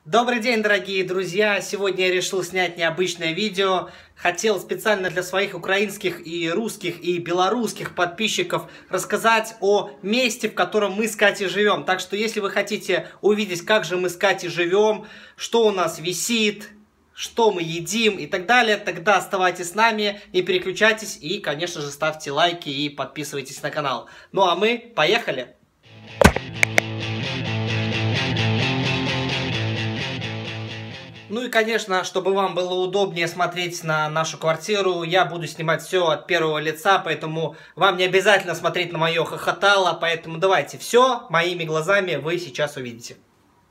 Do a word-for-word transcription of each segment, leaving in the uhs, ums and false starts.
Добрый день, дорогие друзья! Сегодня я решил снять необычное видео. Хотел специально для своих украинских и русских и белорусских подписчиков рассказать о месте, в котором мы с Катей живем. Так что, если вы хотите увидеть, как же мы с Катей живем, что у нас висит, что мы едим и так далее, тогда оставайтесь с нами, не переключайтесь и, конечно же, ставьте лайки и подписывайтесь на канал. Ну а мы поехали! Ну и, конечно, чтобы вам было удобнее смотреть на нашу квартиру, я буду снимать все от первого лица, поэтому вам не обязательно смотреть на мое хохотало, поэтому давайте все моими глазами вы сейчас увидите.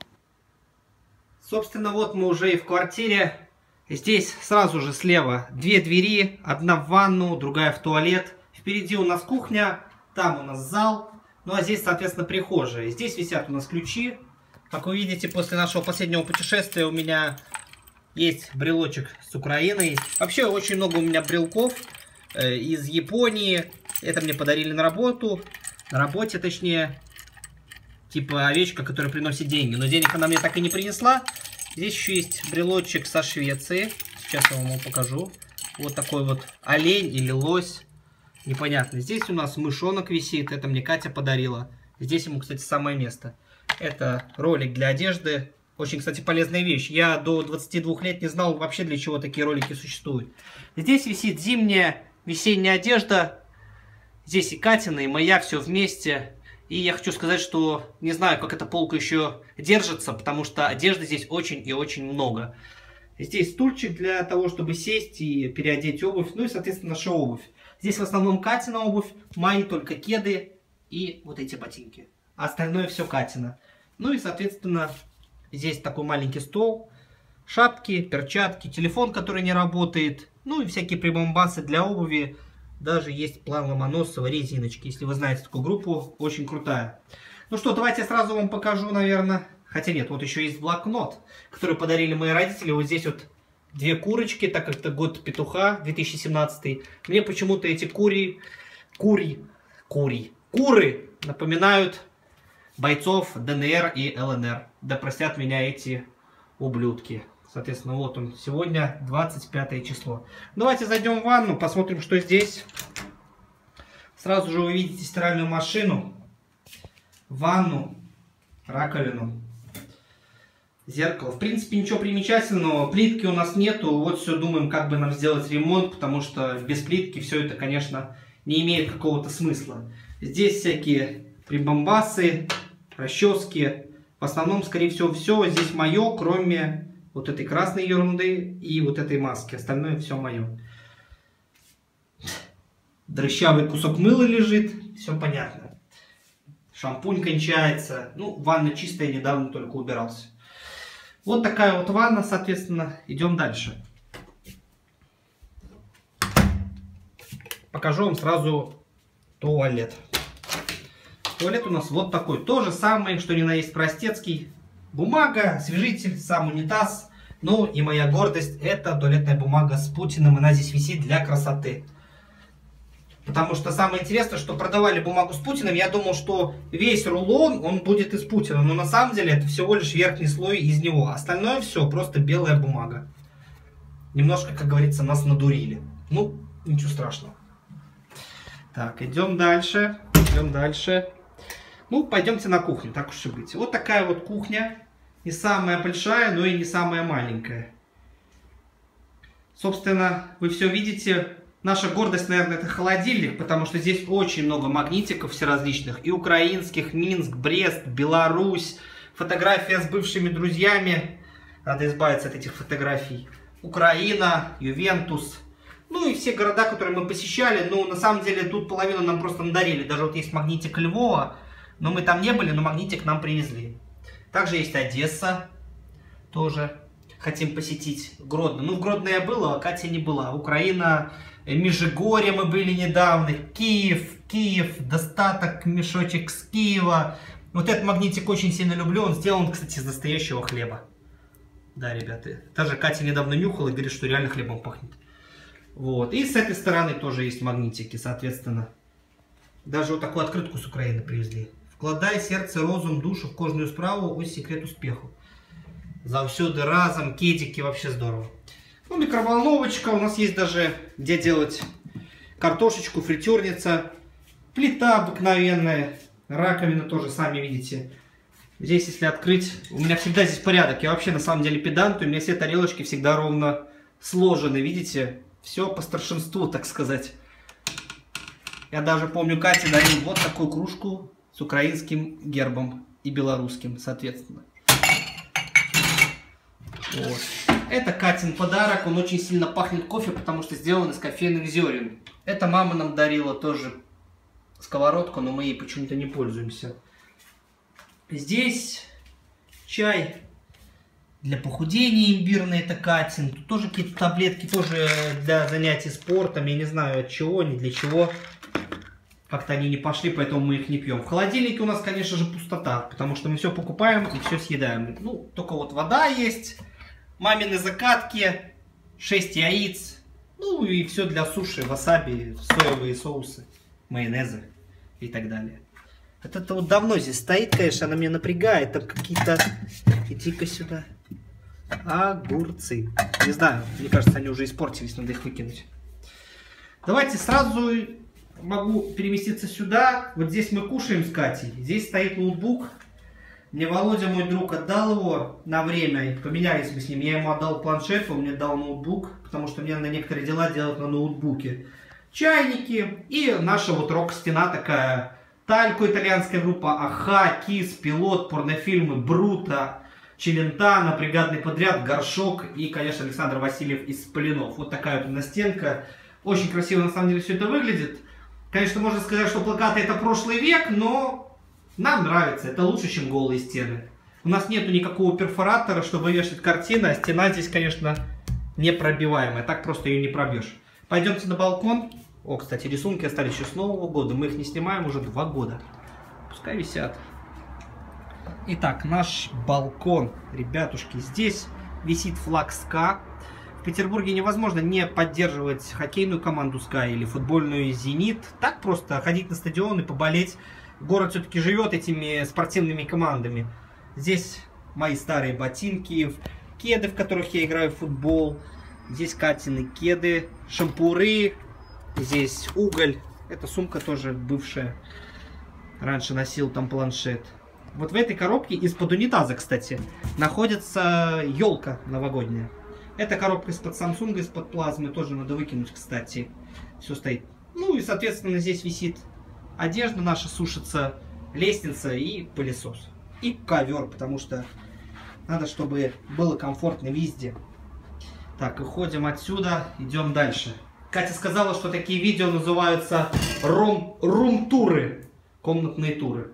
Собственно, вот мы уже и в квартире. Здесь сразу же слева две двери, одна в ванну, другая в туалет. Впереди у нас кухня, там у нас зал, ну а здесь, соответственно, прихожая. Здесь висят у нас ключи. Как вы видите, после нашего последнего путешествия у меня есть брелочек с Украиной. Вообще очень много у меня брелков э, из Японии. Это мне подарили на работу. На работе, точнее. Типа овечка, которая приносит деньги. Но денег она мне так и не принесла. Здесь еще есть брелочек со Швеции. Сейчас я вам его покажу. Вот такой вот олень или лось. Непонятно. Здесь у нас мышонок висит. Это мне Катя подарила. Здесь ему, кстати, самое место. Это ролик для одежды. Очень, кстати, полезная вещь. Я до двадцати двух лет не знал вообще, для чего такие ролики существуют. Здесь висит зимняя, весенняя одежда. Здесь и Катина, и моя, все вместе. И я хочу сказать, что не знаю, как эта полка еще держится, потому что одежды здесь очень и очень много. Здесь стульчик для того, чтобы сесть и переодеть обувь. Ну и, соответственно, наша обувь. Здесь в основном Катина обувь, мои только кеды и вот эти ботинки. А остальное все Катина. Ну и, соответственно, здесь такой маленький стол, шапки, перчатки, телефон, который не работает, ну и всякие прибамбасы для обуви. Даже есть план Ломоносова, резиночки, если вы знаете такую группу, очень крутая. Ну что, давайте я сразу вам покажу, наверное. Хотя нет, вот еще есть блокнот, который подарили мои родители. Вот здесь вот две курочки, так как это год петуха, две тысячи семнадцатый. Мне почему-то эти кури, кури, кури, куры напоминают бойцов ДНР и ЛНР. Да простят меня эти ублюдки. Соответственно, вот он. Сегодня двадцать пятое число. Давайте зайдем в ванну, посмотрим, что здесь. Сразу же вы видите стиральную машину, ванну, раковину, зеркало. В принципе, ничего примечательного. Плитки у нас нету. Вот все думаем, как бы нам сделать ремонт, потому что без плитки все это, конечно, не имеет какого-то смысла. Здесь всякие прибамбасы, расчески. В основном, скорее всего, все здесь мое, кроме вот этой красной ерунды и вот этой маски. Остальное все мое. Дрыщавый кусок мыла лежит. Все понятно. Шампунь кончается. Ну, ванна чистая, недавно только убирался. Вот такая вот ванна, соответственно. Идем дальше. Покажу вам сразу туалет. Туалет у нас вот такой. То же самое, что ни на есть простецкий. Бумага, освежитель, сам унитаз. Ну и моя гордость, это туалетная бумага с Путиным. Она здесь висит для красоты. Потому что самое интересное, что продавали бумагу с Путиным, я думал, что весь рулон, он будет из Путина. Но на самом деле это всего лишь верхний слой из него. Остальное все просто белая бумага. Немножко, как говорится, нас надурили. Ну, ничего страшного. Так, идем дальше. Идем дальше. Ну, пойдемте на кухню, так уж и быть. Вот такая вот кухня. Не самая большая, но и не самая маленькая. Собственно, вы все видите. Наша гордость, наверное, это холодильник, потому что здесь очень много магнитиков всеразличных. И украинских, Минск, Брест, Беларусь. Фотография с бывшими друзьями. Надо избавиться от этих фотографий. Украина, Ювентус. Ну и все города, которые мы посещали. Ну, на самом деле, тут половину нам просто надарили. Даже вот есть магнитик Львова. Но мы там не были, но магнитик нам привезли. Также есть Одесса. Тоже хотим посетить. Гродно. Ну, в Гродно я был, а Катя не была. Украина, Межигорье мы были недавно. Киев, Киев, достаток, мешочек с Киева. Вот этот магнитик очень сильно люблю. Он сделан, кстати, из настоящего хлеба. Да, ребята. Даже Катя недавно нюхала и говорит, что реально хлебом пахнет. Вот. И с этой стороны тоже есть магнитики, соответственно. Даже вот такую открытку с Украины привезли. Вкладай сердце, розум, душу в кожную справу, ось секрет успеху. Завсюду разом, кедики, вообще здорово. Ну, микроволновочка, у нас есть даже где делать картошечку, фритюрница. Плита обыкновенная, раковина тоже, сами видите. Здесь, если открыть, у меня всегда здесь порядок. Я вообще на самом деле педант, у меня все тарелочки всегда ровно сложены, видите? Все по старшинству, так сказать. Я даже помню, Кате дарил вот такую кружку с украинским гербом и белорусским, соответственно. Вот. Это Катин подарок, он очень сильно пахнет кофе, потому что сделан из кофейных зерен. Это мама нам дарила тоже сковородку, но мы ей почему-то не пользуемся. Здесь чай для похудения имбирный, это Катин. Тут тоже какие-то таблетки, тоже для занятий спортом, я не знаю от чего, ни для чего. Как-то они не пошли, поэтому мы их не пьем. В холодильнике у нас, конечно же, пустота, потому что мы все покупаем и все съедаем. Ну, только вот вода есть, мамины закатки, шесть яиц, ну и все для суши, васаби, соевые соусы, майонезы и так далее. Вот это вот давно здесь стоит, конечно, она меня напрягает. Там какие-то... Иди-ка сюда. Огурцы. Не знаю, мне кажется, они уже испортились, надо их выкинуть. Давайте сразу могу переместиться сюда. Вот здесь мы кушаем с Катей. Здесь стоит ноутбук. Мне Володя, мой друг, отдал его на время. Поменялись мы с ним. Я ему отдал планшет, он мне дал ноутбук, потому что мне на некоторые дела делать на ноутбуке. Чайники и наша вот рок-стена такая... Талько, итальянская группа, Аха, Кис, Пилот, порнофильмы, Брута, Челентано, бригадный подряд, Горшок и, конечно, Александр Васильев из Полинов. Вот такая вот настенка. Очень красиво, на самом деле, все это выглядит. Конечно, можно сказать, что плакаты это прошлый век, но нам нравится. Это лучше, чем голые стены. У нас нету никакого перфоратора, чтобы вешать картины, а стена здесь, конечно, непробиваемая. Так просто ее не пробьешь. Пойдемте на балкон. О, кстати, рисунки остались еще с Нового года. Мы их не снимаем уже два года. Пускай висят. Итак, наш балкон. Ребятушки, здесь висит флаг СКА. В Петербурге невозможно не поддерживать хоккейную команду СКА или футбольную «Зенит». Так просто ходить на стадион и поболеть. Город все-таки живет этими спортивными командами. Здесь мои старые ботинки, кеды, в которых я играю в футбол. Здесь Катины кеды, шампуры. Здесь уголь. Эта сумка тоже бывшая. Раньше носил там планшет. Вот в этой коробке из-под унитаза, кстати, находится елка новогодняя. Эта коробка из-под Samsung, из-под плазмы. Тоже надо выкинуть, кстати. Все стоит. Ну и, соответственно, здесь висит одежда наша, сушится, лестница и пылесос. И ковер, потому что надо, чтобы было комфортно везде. Так, выходим отсюда, идем дальше. Катя сказала, что такие видео называются рум-туры, комнатные туры.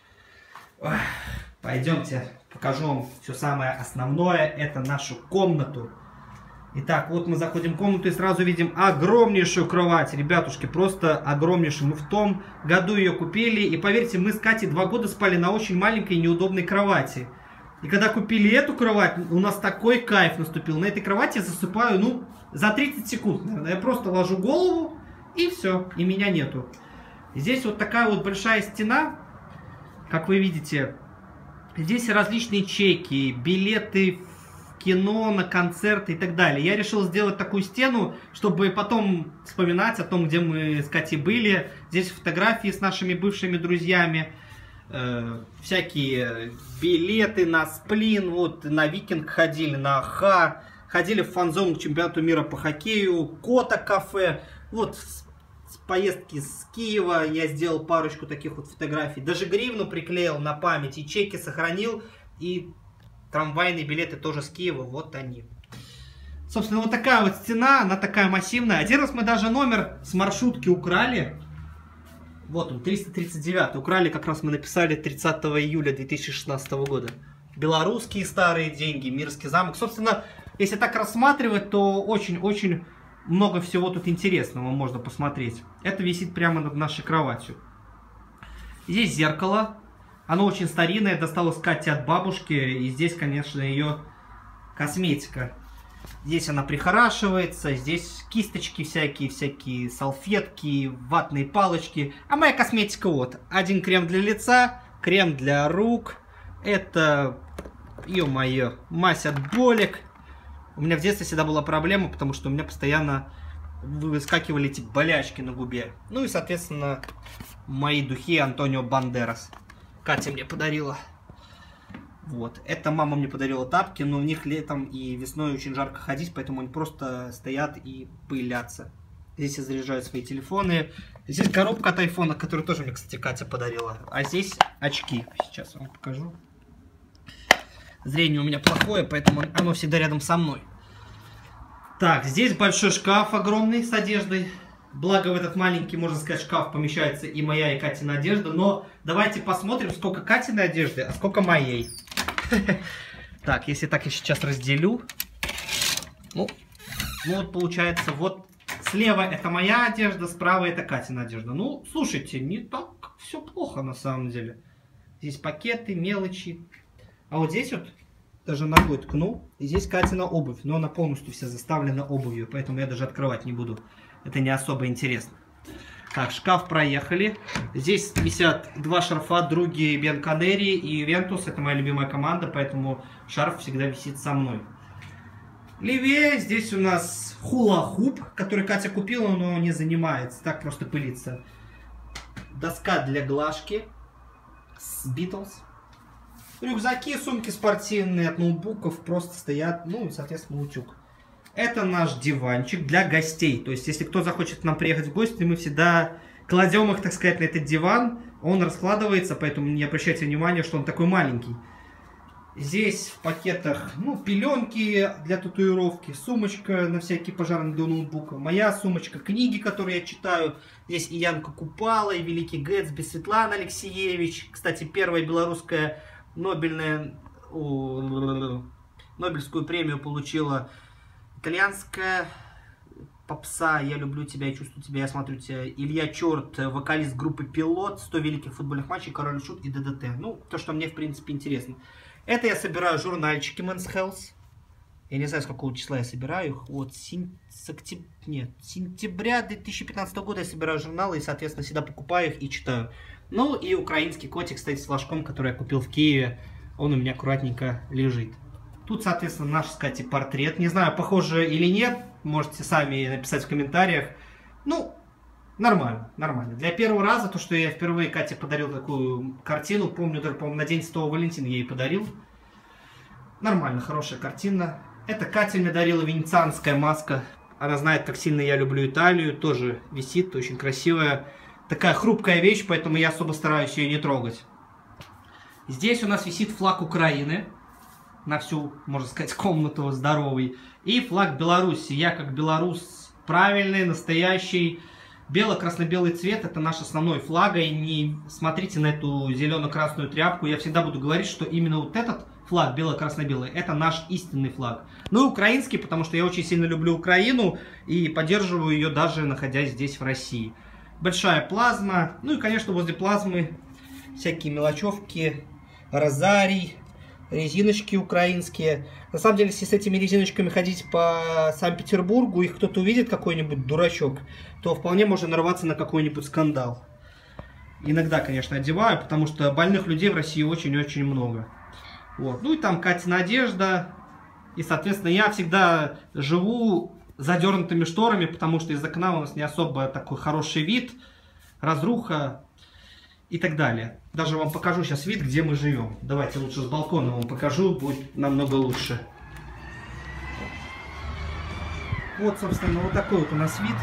Ох, пойдемте, покажу вам все самое основное, это нашу комнату. Итак, вот мы заходим в комнату и сразу видим огромнейшую кровать, ребятушки, просто огромнейшую. Мы в том году ее купили, и поверьте, мы с Катей два года спали на очень маленькой и неудобной кровати. И когда купили эту кровать, у нас такой кайф наступил. На этой кровати я засыпаю, ну, за тридцать секунд, наверное. Я просто ложу голову, и все, и меня нету. Здесь вот такая вот большая стена, как вы видите. Здесь различные чеки, билеты в кино, на концерты и так далее. Я решил сделать такую стену, чтобы потом вспоминать о том, где мы с Катей были. Здесь фотографии с нашими бывшими друзьями. Э, всякие билеты на Сплин, вот на Викинг ходили, на Аха, ходили в фан-зону к чемпионату мира по хоккею, Кота кафе, вот с, с поездки с Киева я сделал парочку таких вот фотографий, даже гривну приклеил на память, и чеки сохранил, и трамвайные билеты тоже с Киева, вот они. Собственно, вот такая вот стена, она такая массивная. Один раз мы даже номер с маршрутки украли. Вот он, триста тридцать девятый. Украли, как раз мы написали тридцатого июля две тысячи шестнадцатого года. Белорусские старые деньги, Мирский замок. Собственно, если так рассматривать, то очень-очень много всего тут интересного можно посмотреть. Это висит прямо над нашей кроватью. Здесь зеркало. Оно очень старинное, досталось Кате от бабушки. И здесь, конечно, ее косметика. Здесь она прихорашивается, здесь кисточки всякие, всякие салфетки, ватные палочки. А моя косметика вот. Один крем для лица, крем для рук. Это ё-моё, мазь от болек. У меня в детстве всегда была проблема, потому что у меня постоянно выскакивали эти болячки на губе. Ну и, соответственно, мои духи Антонио Бандерас. Катя мне подарила. Вот. Это мама мне подарила тапки, но в них летом и весной очень жарко ходить, поэтому они просто стоят и пылятся. Здесь я заряжаю свои телефоны. Здесь коробка от айфона, которую тоже мне, кстати, Катя подарила. А здесь очки. Сейчас вам покажу. Зрение у меня плохое, поэтому оно всегда рядом со мной. Так, здесь большой шкаф огромный с одеждой. Благо в этот маленький, можно сказать, шкаф помещается и моя, и Катина одежда. Но давайте посмотрим, сколько Катиной одежды, а сколько моей. Так, если так я сейчас разделю. Ну, ну вот получается, вот слева это моя одежда, справа это Катина одежда. Ну, слушайте, не так все плохо на самом деле. Здесь пакеты, мелочи. А вот здесь вот даже ногой ткну, и здесь Катина обувь. Но она полностью вся заставлена обувью, поэтому я даже открывать не буду. Это не особо интересно. Так, шкаф проехали. Здесь висят два шарфа, другие Бенканери и Ювентус. Это моя любимая команда, поэтому шарф всегда висит со мной. Левее здесь у нас хула-хуп, который Катя купила, но не занимается. Так просто пылится. Доска для глажки с Beatles. Рюкзаки, сумки спортивные от ноутбуков просто стоят. Ну и, соответственно, утюг. Это наш диванчик для гостей. То есть, если кто захочет к нам приехать в гости, мы всегда кладем их, так сказать, на этот диван. Он раскладывается, поэтому не обращайте внимания, что он такой маленький. Здесь в пакетах, ну, пеленки для татуировки, сумочка на всякий пожарный до ноутбука, моя сумочка, книги, которые я читаю. Здесь и Янка Купала, и Великий Гэтсби, Светлана Алексеевич. Кстати, первая белорусская Нобельная, о, Нобелевскую премию получила итальянская попса «Я люблю тебя, я чувствую тебя, я смотрю тебя». Илья Черт, вокалист группы «Пилот», сто великих футбольных матчей, Король Шут и ДДТ. Ну, то, что мне, в принципе, интересно. Это я собираю журнальчики Men's Health. Я не знаю, с какого числа я собираю их. Вот, син... с октяб... Нет, сентября две тысячи пятнадцатого года я собираю журналы и, соответственно, всегда покупаю их и читаю. Ну, и украинский котик стоит с флажком, который я купил в Киеве. Он у меня аккуратненько лежит. Тут, соответственно, наш, кстати, портрет. Не знаю, похоже или нет. Можете сами написать в комментариях. Ну, нормально, нормально. Для первого раза, то, что я впервые Кате подарил такую картину. Помню, даже, по-моему, на День Святого Валентина я ей подарил. Нормально, хорошая картина. Это Катя мне дарила венецианская маска. Она знает, как сильно я люблю Италию. Тоже висит, очень красивая. Такая хрупкая вещь, поэтому я особо стараюсь ее не трогать. Здесь у нас висит флаг Украины. На всю, можно сказать, комнату здоровый. И флаг Беларуси. Я как белорус правильный, настоящий. Бело-красно-белый цвет – это наш основной флаг. И не смотрите на эту зелено-красную тряпку. Я всегда буду говорить, что именно вот этот флаг бело-красно-белый – это наш истинный флаг. Ну и украинский, потому что я очень сильно люблю Украину. И поддерживаю ее даже находясь здесь, в России. Большая плазма. Ну и, конечно, возле плазмы всякие мелочевки, розарий, резиночки украинские. На самом деле, если с этими резиночками ходить по Санкт-Петербургу, их кто-то увидит, какой-нибудь дурачок, то вполне можно нарваться на какой-нибудь скандал. Иногда, конечно, одеваю, потому что больных людей в России очень-очень много. Вот. Ну и там Катина одежда. И, соответственно, я всегда живу задернутыми шторами, потому что из окна у нас не особо такой хороший вид, разруха и так далее. Даже вам покажу сейчас вид, где мы живем. Давайте лучше с балкона вам покажу, будет намного лучше. Вот, собственно, вот такой вот у нас вид.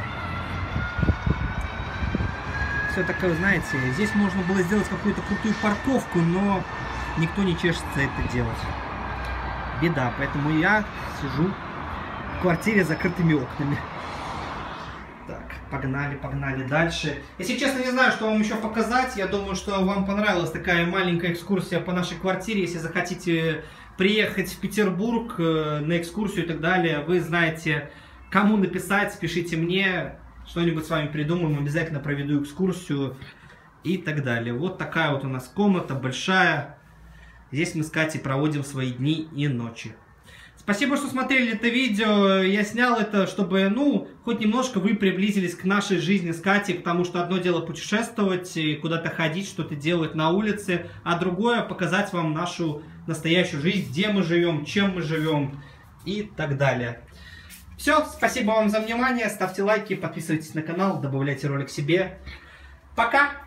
Все такое, знаете, здесь можно было сделать какую-то крутую парковку, но никто не чешется это делать. Беда, поэтому я сижу в квартире с закрытыми окнами. Так, погнали, погнали дальше. Если честно, не знаю, что вам еще показать. Я думаю, что вам понравилась такая маленькая экскурсия по нашей квартире. Если захотите приехать в Петербург на экскурсию и так далее, вы знаете, кому написать, пишите мне. Что-нибудь с вами придумаем, обязательно проведу экскурсию и так далее. Вот такая вот у нас комната большая. Здесь мы с Катей проводим свои дни и ночи. Спасибо, что смотрели это видео. Я снял это, чтобы, ну, хоть немножко вы приблизились к нашей жизни с Катей, потому что одно дело путешествовать и куда-то ходить, что-то делать на улице, а другое показать вам нашу настоящую жизнь, где мы живем, чем мы живем и так далее. Все, спасибо вам за внимание, ставьте лайки, подписывайтесь на канал, добавляйте ролик себе. Пока!